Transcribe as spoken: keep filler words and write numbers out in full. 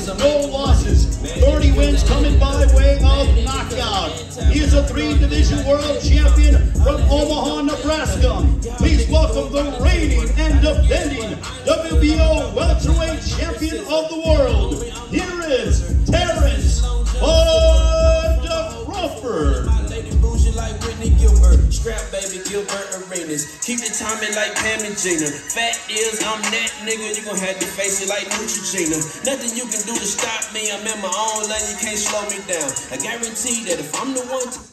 wins, no losses. thirty wins coming by way of knockout. He is a three-division world champion from Omaha, Nebraska. Please welcome the reigning and defending W B O welterweight champion of the world. Here is Terrence Bud Crawford. Strap baby Gilbert Arenas. Keep the timing like Pam and Gina. Fact is, I'm that nigga. You gon' have to face it like Neutrogena. Nothing you can do to stop me. I'm in my own lane. You can't slow me down. I guarantee that if I'm the one to